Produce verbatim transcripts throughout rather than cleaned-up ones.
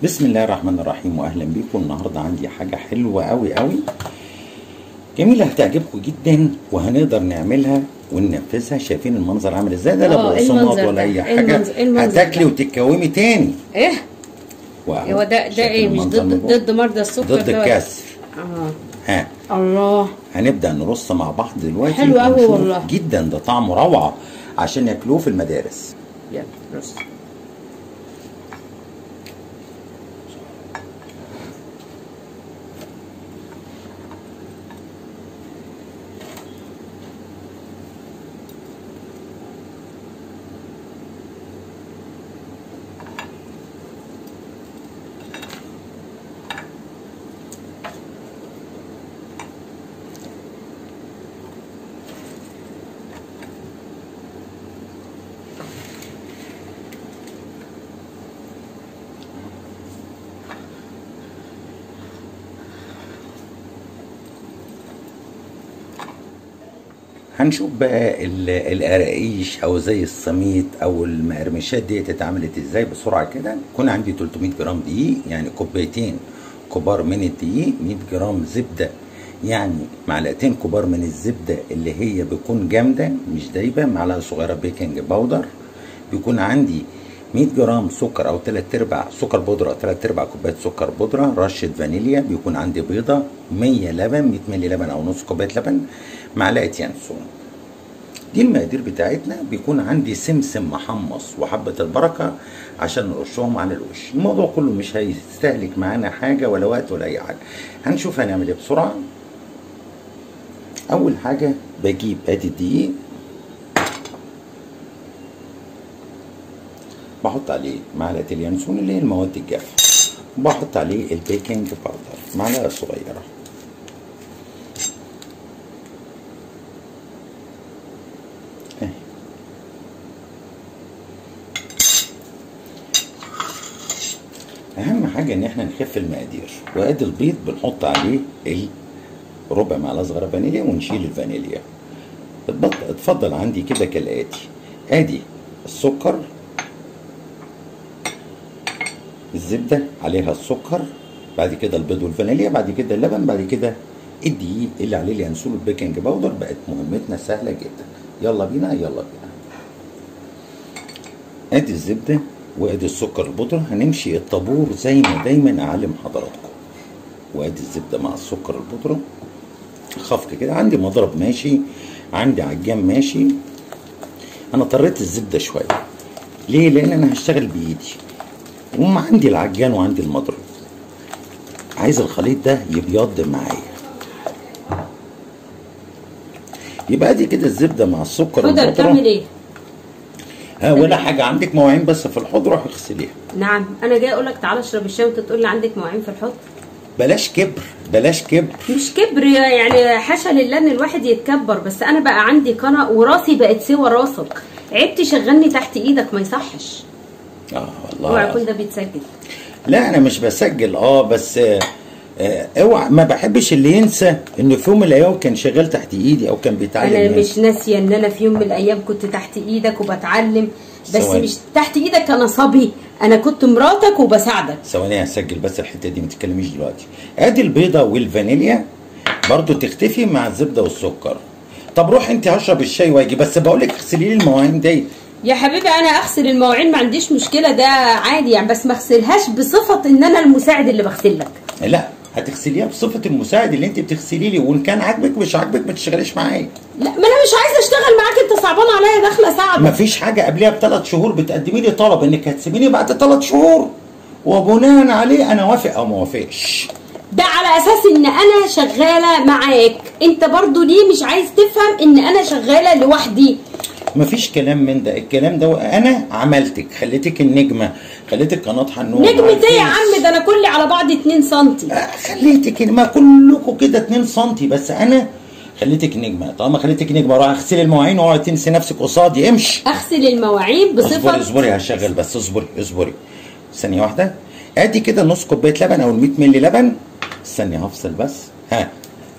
بسم الله الرحمن الرحيم، واهلا بيكم. النهارده عندي حاجه حلوه قوي قوي جميله هتعجبكم جدا، وهنقدر نعملها وننفذها. شايفين المنظر عامل ازاي؟ ده لا بقسماط ولا اي حاجه، هتاكلي وتتكومي تاني. ايه هو ده ده ايه؟ مش ضد ضد مرضى السكر؟ ضد الكسر. اه ها الله، هنبدا نرص مع بعض دلوقتي. حلو قوي والله جدا، ده طعمه روعه عشان ياكلوه في المدارس. يلا رص. هنشوف بقى القراقيش او زي السميط او المقرمشات ديت اتعملت ازاي بسرعه كده. يكون عندي تلتمية جرام دقيق، يعني كوبايتين كبار من الدقيق، مية جرام زبده، يعني معلقتين كبار من الزبده اللي هي بتكون جامده مش دايبه، معلقه صغيره بيكنج باودر، بيكون عندي مية جرام سكر او تلات ارباع سكر بودره، تلات ارباع كوبايه سكر بودره، رشه فانيليا، بيكون عندي بيضه، مية لبن، مية مللي لبن او نص كوبايه لبن، معلقه ينسون. دي المقادير بتاعتنا. بيكون عندي سمسم محمص وحبه البركه عشان نرشهم على الوش. الموضوع كله مش هيستهلك معانا حاجه ولا وقت ولا اي حاجه. هنشوف هنعمل ايه بسرعه. اول حاجه بجيب ادي الدقيق، بحط عليه معلقه اليانسون اللي هي المواد الجافه، بحط عليه البيكنج باودر معلقه صغيره، اهي، اهم حاجه ان احنا نخف المقادير. وادي البيض بنحط عليه ربع معلقه صغيره فانيليا ونشيل الفانيليا. اتفضل عندي كده كالاتي: ادي السكر، الزبده عليها السكر، بعد كده البيض والفانيليا، بعد كده اللبن، بعد كده الدقيق اللي عليه اليانسون والبيكنج باودر. بقت مهمتنا سهله جدا. يلا بينا يلا بينا. ادي الزبده وادي السكر البودره، هنمشي الطابور زي ما دايما اعلم حضراتكم. وادي الزبده مع السكر البودره، خفق كده. عندي مضرب ماشي، عندي عجان ماشي. انا طريت الزبده شويه ليه؟ لان انا هشتغل بايدي، وما عندي العجان وعندي المضرب. عايز الخليط ده يبيض معايا. يبقى دي كده الزبده مع السكر البودره. بتعمل ايه؟ ها ولا حاجه. عندك مواعين بس في الحوض، روحي اغسليها. نعم، انا جاي اقول لك تعالى اشرب الشاي وانت تقول لي عندك مواعين في الحوض. بلاش كبر بلاش كبر. مش كبر يعني، حاشا لله ان الواحد يتكبر، بس انا بقى عندي قناه وراسي بقت سوى راسك. عيب تشغلني تحت ايدك، ما يصحش. اه والله اوعى يكون ده بيتسجل. لا انا مش بسجل، اه بس آه اوعى، ما بحبش اللي ينسى انه في يوم من الايام كان شغال تحت ايدي او كان بيتعلم. انا مش ناسيه ان انا في يوم من الايام كنت تحت ايدك وبتعلم، بس سواني. مش تحت ايدك انا صبي، انا كنت مراتك وبساعدك. ثواني هسجل بس الحته دي، ما تتكلميش دلوقتي. ادي البيضه والفانيليا برضو تختفي مع الزبده والسكر. طب روح انت هشرب الشاي واجي، بس بقول لك اغسلي لي المواعين دي. يا حبيبي انا اغسل المواعين ما عنديش مشكله، ده عادي يعني، بس ما اغسلهاش بصفه ان انا المساعد اللي بغسل لك. لا هتغسليها بصفه المساعد اللي انت بتغسلي لي، وان كان عاجبك مش عاجبك ما تشتغليش معايا. لا ما انا مش عايزه اشتغل معاك، انت صعبان عليا داخله ساعه. مفيش حاجه قبلها بثلاث شهور بتقدمي لي طلب انك هتسيبيني بعد ثلاث شهور، وبناء عليه انا وافق او ما وافقش. ده على اساس ان انا شغاله معاك، انت برضو ليه مش عايز تفهم ان انا شغاله لوحدي؟ مفيش كلام من ده. الكلام ده انا عملتك، خليتك النجمه، خليتك قناه حنون. نجمة ايه يا عم؟ ده انا كلي على بعض اتنين سنتي. آه خليتك، ما كلكم كده اتنين سنتي، بس انا خليتك نجمه. طالما خليتك نجمه روح اغسلي المواعين واقعدي تنسي نفسك قصادي. امشي. اغسل المواعين بصفه. اصبري اصبري هشغل بس، اصبري اصبري ثانيه واحده. ادي كده نص كوبايه لبن او مية مللي لبن. استني هفصل بس. ها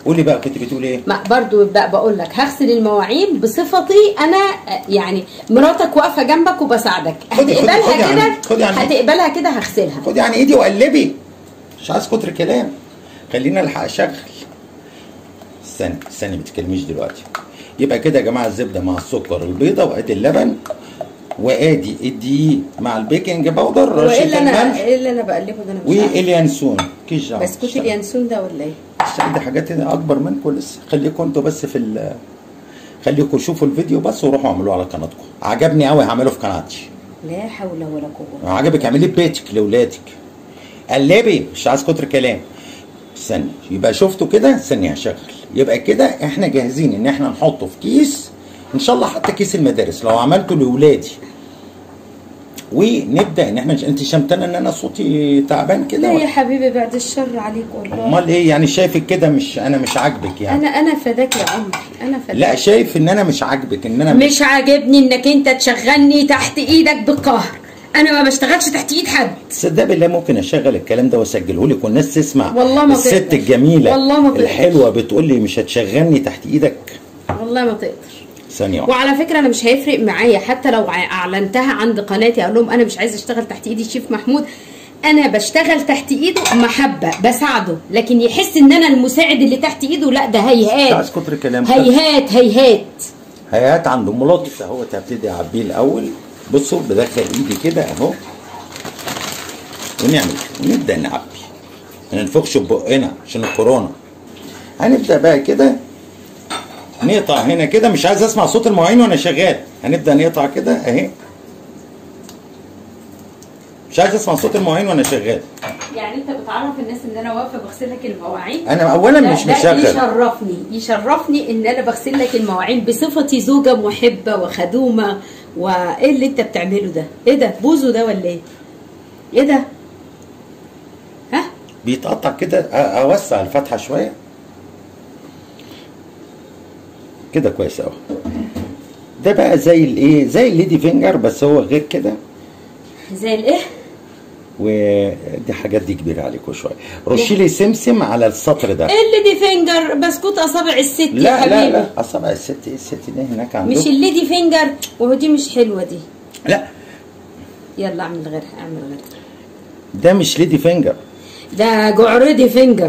قولي بقى كنت بتقولي ايه؟ ما برضو بقى بقول لك هغسل المواعين بصفتي انا، يعني مراتك واقفه جنبك وبساعدك، خدي- خدي- خدي هتقبلها عن- كده خدي عن- هتقبلها كده هغسلها. خدي يعني ايدي وقلبي، مش عايز كتر كلام، خلينا الحق اشغل. استني استني ما تتكلميش دلوقتي. يبقى كده يا جماعه الزبده مع السكر البيضه وادي اللبن وادي الدقيق مع البيكنج باودر وايه رشه اللي انا الملح ايه اللي انا بقلبه ده؟ انا مش عارفة. واليانسون كيس جعفر. بسكوت اليانسون ده ولا ايه؟ دي حاجات اكبر منكم لسه، خليكم انتوا بس في ال خليكم شوفوا الفيديو بس وروحوا اعملوه على قناتكم. عجبني قوي هعمله في قناتي. لا حول ولا قوه. عجبك اعمليه ببيتك لاولادك. قلبي مش عايز كتر كلام. استني يبقى شفتوا كده، استني هشغل. يبقى كده احنا جاهزين ان احنا نحطه في كيس، ان شاء الله حتى كيس المدارس لو عملته لاولادي. ونبدا ان احنا، انت شمتانه ان انا صوتي تعبان كده؟ لا يا حبيبي بعد الشر عليك والله. امال ايه يعني؟ شايفك كده مش انا مش عاجبك يعني؟ انا انا فداك يا عمري، انا فداك. لا شايف ان انا مش عاجبك، ان انا مش عاجبني انك انت تشغلني تحت ايدك بالقهر. انا ما بشتغلش تحت ايد حد. تصدق بالله ممكن اشغل الكلام ده واسجله لك والناس تسمع. والله ما الست تقدر. الجميله والله ما تقدر. الحلوه بتقول لي مش هتشغلني تحت ايدك. والله ما تقدر. ثانيه واحده. وعلى فكره انا مش هيفرق معايا حتى لو اعلنتها عند قناتي، اقول لهم انا مش عايزه اشتغل تحت ايدي الشيف محمود، انا بشتغل تحت ايده محبه بساعده، لكن يحس ان انا المساعد اللي تحت ايده لا، ده مش هيهات عايز كتر كلام. هيهات هيهات هيهات عند ام لطفي اهوت. هبتدي اعبيه الاول. بصوا بدخل ايدي كده اهو ونعمل ونبدا نعبي، ما ننفخش ببقنا عشان الكورونا. هنبدا بقى كده نقطع هنا كده، مش عايز اسمع صوت المواعين وانا شغال. هنبدا نقطع كده اهي، مش عايز اسمع صوت المواعين وانا شغال. يعني انت بتعرف الناس ان انا واقفه بغسل لك المواعين؟ انا اولا مش مشغل. يشرفني يشرفني ان انا بغسل لك المواعين بصفتي زوجه محبه وخدومه. وايه اللي انت بتعمله ده؟ ايه ده؟ بوزو ده ولا ايه؟ ايه ده؟ ها؟ بيتقطع كده. اوسع الفتحه شويه كده كويس قوي. ده بقى زي الايه، زي الليدي فينجر بس هو غير كده. زي الايه؟ ودي حاجات دي كبيره عليكم شويه. رشي لي سمسم على السطر ده. ايه الليدي فينجر؟ بسكوت اصابع الست يا لا حبيبي. لا لا اصابع الست ايه؟ الست دي هناك عندكم مش الليدي فينجر، وهو دي مش حلوه دي. لا يلا اعمل غيرها، اعمل غيرها. ده مش ليدي فينجر، ده جعردي فينجر.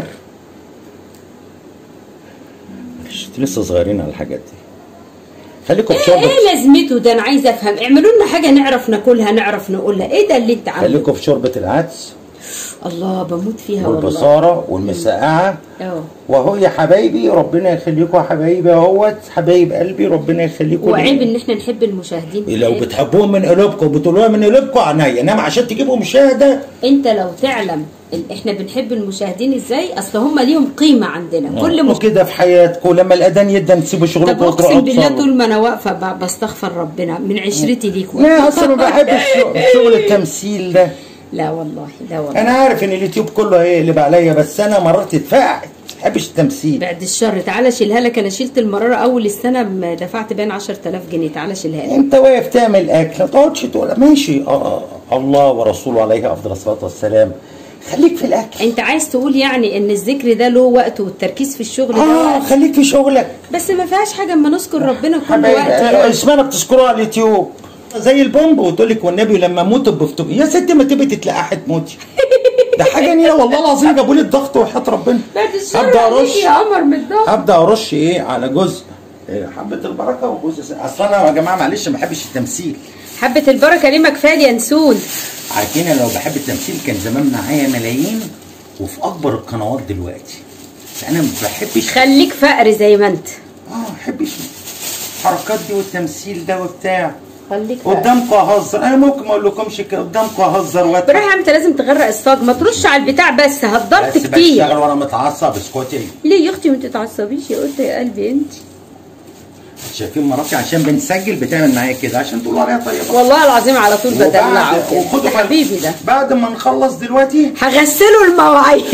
معلش انتوا لسه صغيرين على الحاجات دي. خليكم في شوربه. ايه لازمته ده؟ انا عايزه افهم. اعملوا لنا حاجه نعرف ناكلها، نعرف نقولها. ايه ده اللي انت عامله؟ خليكم في شوربه العدس. الله بموت فيها والله. والبصاره والمسقعه. اه واهو يا حبايبي ربنا يخليكم يا حبايبي اهوت حبايب قلبي ربنا يخليكم. وعيب ان احنا نحب المشاهدين. لو بتحبوهم من قلوبكم وبتقولوها من قلوبكم عينيا، انما عشان تجيبوا مشاهده. انت لو تعلم ال- احنا بنحب المشاهدين ازاي، اصل هم ليهم قيمه عندنا. كل مش... كده في حياتكم لما الاذان يدن تسيبوا شغلكم طب وتروحوا اقسم بالله تصلوا. طول ما انا واقفه ب- بستغفر ربنا من عشرتي ليكوا. لا اصلا ما بحبش شغل التمثيل ده. لا والله لا والله. انا عارف ان اليوتيوب كله هيقلب عليا، بس انا مرات اتفقعت ما بحبش التمثيل. بعد الشر تعالى شيلها لك. انا شلت المراره اول السنه م- دفعت بين عشرة آلاف جنيه. تعالى شيلها لك. انت واقف تعمل اكل ما تقعدش تقول ماشي. اه الله ورسوله عليه افضل الصلاه والسلام. خليك في الاكل. انت عايز تقول يعني ان الذكر ده له وقت والتركيز في الشغل ده اه وقت. خليك في شغلك. بس ما فيهاش حاجه اما نذكر ربنا كل حبايبي وقت يعني. اشمعنى بتذكروها على اليوتيوب زي البومب وتقول لك والنبي لما اموت بفتق يا ست ما تبقي تتلقحي تموتي. ده حاجه نيله والله العظيم. جابوا لي الضغط وحياه ربنا. بعد الشر هبدا عليك ارش يا قمر من الضغط. هبدا ارش ايه على جزء إيه، حبه البركه وجزء س- اصل انا يا جماعه معلش ما بحبش التمثيل. حبه البركه ليه؟ ما كفايه اليانسون. عارفين أنا لو بحب التمثيل كان زمان معايا ملايين وفي اكبر القنوات دلوقتي. بس انا ما بحبش. خليك فقر زي ما انت. اه ما بحبش الحركات دي والتمثيل ده وبتاع. خليك فقر. قدامكم اهزر. انا ممكن ما اقولكمش كده. قدامكم اهزر واتعب. براحة انت لازم تغرق الصاج، ما ترش على البتاع بس هدرت بس كتير. بشتغل وانا متعصب. اسكتي. ليه يا اختي ما تتعصبيش يا قلت يا قلبي انت. شايفين مراتي عشان بنسجل بتعمل معايا كده عشان تقولوا عليها طيبه. والله العظيم على طول وبعد- بدلعه كده. وخدوا يا حبيبي ده بعد ما نخلص دلوقتي هغسله المواعين.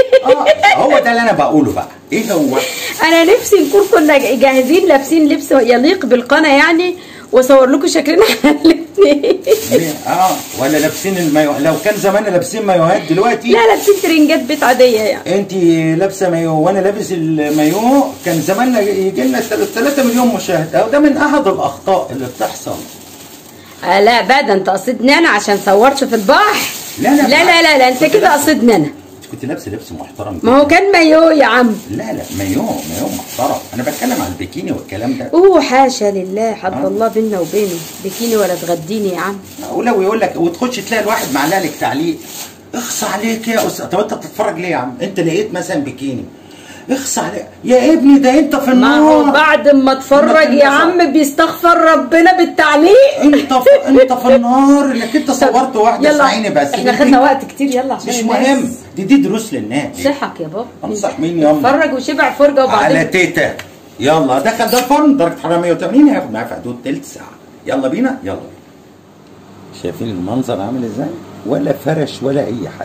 اه هو ده اللي انا بقوله بقى. ايه هو؟ انا نفسي نكون كنا جاهزين لابسين لبس يليق بالقناه يعني، واصور لكم شكلنا احنا الاثنين. اه ولا لابسين المايو، لو كان زمان لابسين مايوهات دلوقتي. لا لابسين ترنجات بيت عاديه يعني. انت لابسه مايو وانا لابس المايو، كان زماننا يجي لنا ثلاثة مليون مشاهد. او ده من احد الاخطاء اللي بتحصل. آه لا بقى ده انت قصدني انا عشان صورت في البحر. لا لا لا لا لا, لا انت كده قصدني انا. كنت لابسه لبس محترم جدا. ما هو كان مايو يا عم. لا لا مايو مايو محترم، انا بتكلم على البيكيني والكلام ده. اوه حاشا لله، حد آه. الله بينا وبينه بيكيني ولا تغديني يا عم. ولو يقول لك وتخش تلاقي الواحد معلق لك تعليق اخص عليك يا استاذ. طب انت بتتفرج ليه يا عم؟ انت لقيت مثلا بيكيني اخص عليك يا ابني، ده انت في النار. ما هو بعد ما اتفرج يا عم بيستغفر ربنا بالتعليق. انت ف... انت في النار انك انت صورت واحده سعيني بس. احنا خدنا وقت كتير يلا عشان مش مهم، دي دي دروس للناس. صحك يا بابا. انصح مين يلا؟ اتفرج وشبع فرجه وبعدين على تيتا. يلا دخل ده الفرن درجه حراره مية وتمانين، هياخد معاه في حدود تلت ساعه. يلا بينا يلا. شايفين المنظر عامل ازاي؟ ولا فرش ولا اي حاجه.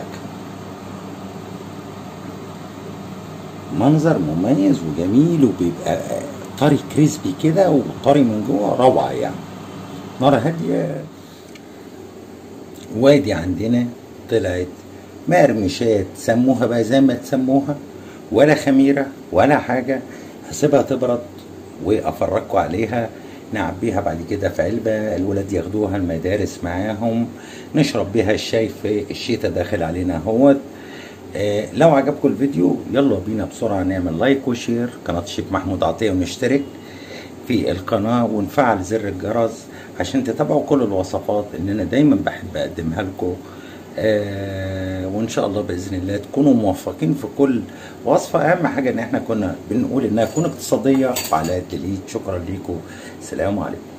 منظر مميز وجميل، وبيبقى طري كريسبي كده وطري من جوه، روعه يعني. نار هاديه. وادي عندنا طلعت مقرمشات، سموها بقى زي ما تسموها، ولا خميره ولا حاجه. هسيبها تبرد وافرجكم عليها، نعبيها بعد كده في علبه، الولاد ياخدوها المدارس معاهم، نشرب بيها الشاي في الشتاء داخل علينا اهوت. آه لو عجبكم الفيديو يلا بينا بسرعه نعمل لايك وشير قناه الشيف محمود عطيه، ونشترك في القناه ونفعل زر الجرس عشان تتابعوا كل الوصفات اللي انا دايما بحب اقدمها لكم. آه وان شاء الله باذن الله تكونوا موفقين في كل وصفه. اهم حاجه ان احنا كنا بنقول انها تكون اقتصاديه وعلى قد الايد. شكرا ليكم، السلام عليكم.